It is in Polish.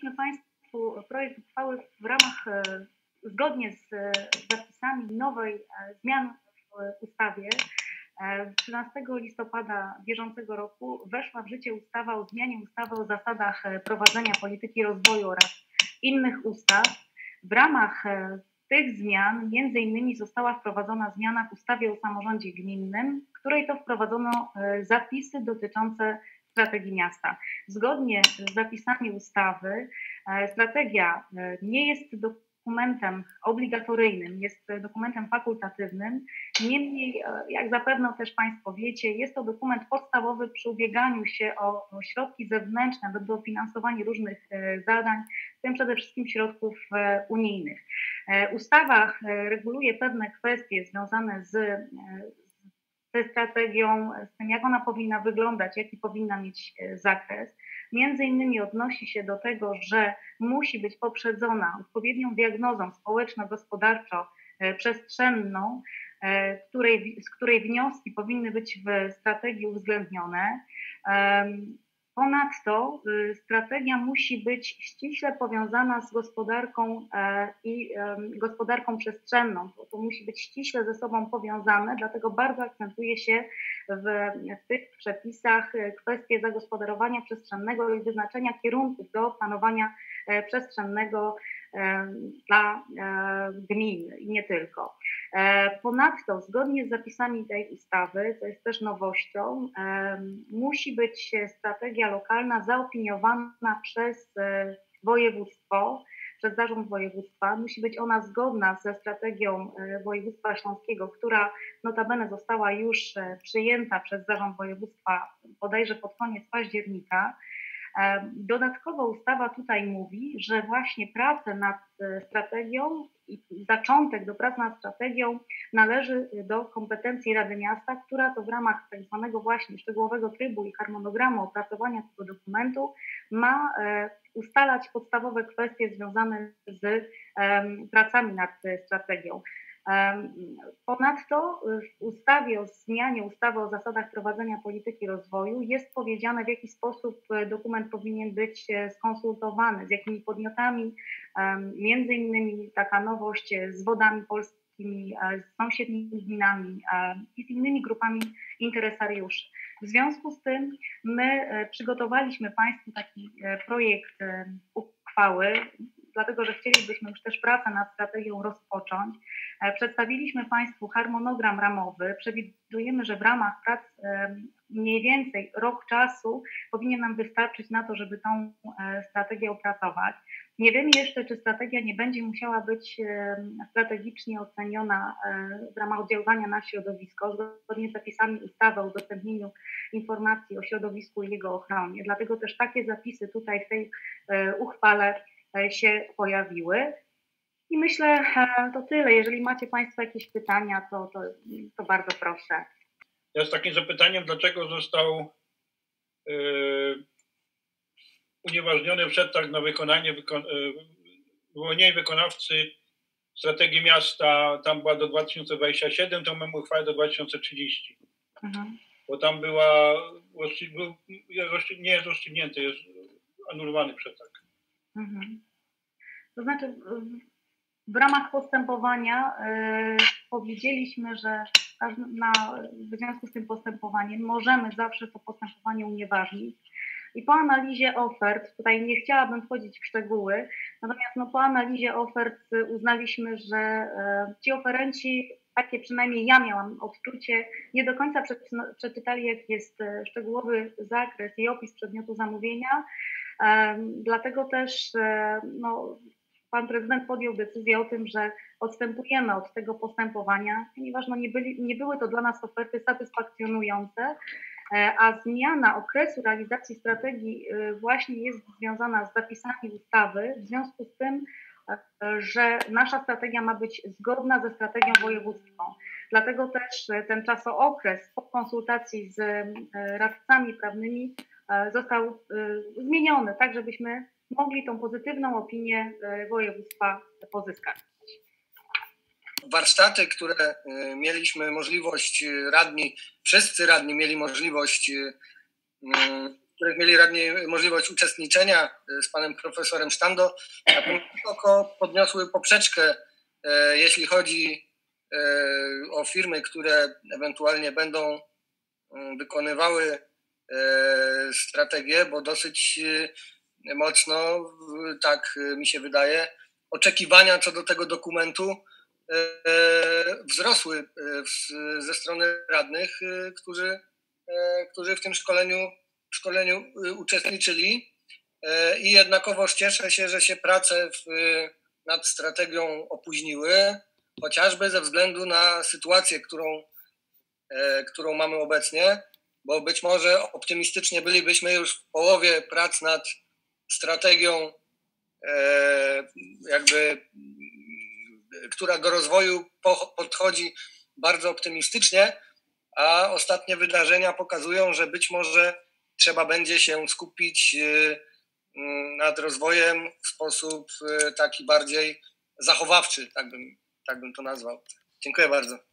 Przekazaliśmy Państwu projekt uchwały w ramach, zgodnie z zapisami nowej zmian w ustawie. 13 listopada bieżącego roku weszła w życie ustawa o zmianie ustawy o zasadach prowadzenia polityki rozwoju oraz innych ustaw. W ramach tych zmian między innymi została wprowadzona zmiana w ustawie o samorządzie gminnym, w której to wprowadzono zapisy dotyczące strategii miasta. Zgodnie z zapisami ustawy strategia nie jest dokumentem obligatoryjnym, jest dokumentem fakultatywnym. Niemniej, jak zapewne też Państwo wiecie, jest to dokument podstawowy przy ubieganiu się o środki zewnętrzne do dofinansowania różnych zadań, w tym przede wszystkim środków unijnych. Ustawa reguluje pewne kwestie związane ze strategią, z tym, jak ona powinna wyglądać, jaki powinna mieć zakres. Między innymi odnosi się do tego, że musi być poprzedzona odpowiednią diagnozą społeczno-gospodarczo-przestrzenną, z której wnioski powinny być w strategii uwzględnione. Ponadto strategia musi być ściśle powiązana z gospodarką i gospodarką przestrzenną. To musi być ściśle ze sobą powiązane, dlatego bardzo akcentuje się w tych przepisach kwestie zagospodarowania przestrzennego i wyznaczenia kierunków do planowania przestrzennego dla gmin i nie tylko. Ponadto, zgodnie z zapisami tej ustawy, co jest też nowością, musi być strategia lokalna zaopiniowana przez województwo, przez zarząd województwa. Musi być ona zgodna ze strategią województwa śląskiego, która notabene została już przyjęta przez zarząd województwa bodajże pod koniec października. Dodatkowo ustawa tutaj mówi, że właśnie pracę nad strategią i zaczątek do prac nad strategią należy do kompetencji Rady Miasta, która to w ramach tak zwanego właśnie szczegółowego trybu i harmonogramu opracowania tego dokumentu ma ustalać podstawowe kwestie związane z pracami nad strategią. Ponadto w ustawie o zmianie ustawy o zasadach prowadzenia polityki rozwoju jest powiedziane, w jaki sposób dokument powinien być skonsultowany, z jakimi podmiotami, między innymi taka nowość z Wodami Polskimi, z sąsiednimi gminami i z innymi grupami interesariuszy. W związku z tym my przygotowaliśmy Państwu taki projekt uchwały, dlatego że chcielibyśmy już też pracę nad strategią rozpocząć. Przedstawiliśmy Państwu harmonogram ramowy. Przewidujemy, że w ramach prac mniej więcej rok czasu powinien nam wystarczyć na to, żeby tą strategię opracować. Nie wiemy jeszcze, czy strategia nie będzie musiała być strategicznie oceniona w ramach oddziaływania na środowisko, zgodnie z zapisami ustawy o udostępnieniu informacji o środowisku i jego ochronie. Dlatego też takie zapisy tutaj w tej uchwale się pojawiły. I myślę, to tyle. Jeżeli macie Państwo jakieś pytania, to bardzo proszę. Ja z takim zapytaniem, dlaczego został unieważniony przetarg na wyłonienie wykonawcy strategii miasta, tam była do 2027, to mamy uchwałę do 2030. Mhm. Bo tam nie jest rozstrzygnięty, jest anulowany przetarg. Mhm. To znaczy w ramach postępowania powiedzieliśmy, że w związku z tym postępowaniem możemy zawsze to postępowanie unieważnić. I po analizie ofert, tutaj nie chciałabym wchodzić w szczegóły, natomiast po analizie ofert uznaliśmy, że ci oferenci, takie przynajmniej ja miałam odczucie, nie do końca przeczytali, jaki jest szczegółowy zakres i opis przedmiotu zamówienia. Dlatego też pan prezydent podjął decyzję o tym, że odstępujemy od tego postępowania, ponieważ nie były to dla nas oferty satysfakcjonujące, a zmiana okresu realizacji strategii właśnie jest związana z zapisami ustawy, w związku z tym, że nasza strategia ma być zgodna ze strategią wojewódzką. Dlatego też ten czasookres po konsultacji z radcami prawnymi został zmieniony, tak żebyśmy mogli tą pozytywną opinię województwa pozyskać. Warsztaty, które mieliśmy możliwość, wszyscy radni mieli możliwość których mieli radni możliwość uczestniczenia z panem profesorem Sztando, wysoko podniosły poprzeczkę, jeśli chodzi o firmy, które ewentualnie będą wykonywały strategię, bo dosyć mocno, tak mi się wydaje, oczekiwania co do tego dokumentu wzrosły ze strony radnych, którzy w tym szkoleniu uczestniczyli, i jednakowoż cieszę się, że się prace nad strategią opóźniły, chociażby ze względu na sytuację, którą mamy obecnie, bo być może optymistycznie bylibyśmy już w połowie prac nad strategią, która do rozwoju podchodzi bardzo optymistycznie, a ostatnie wydarzenia pokazują, że być może trzeba będzie się skupić nad rozwojem w sposób taki bardziej zachowawczy, tak bym to nazwał. Dziękuję bardzo.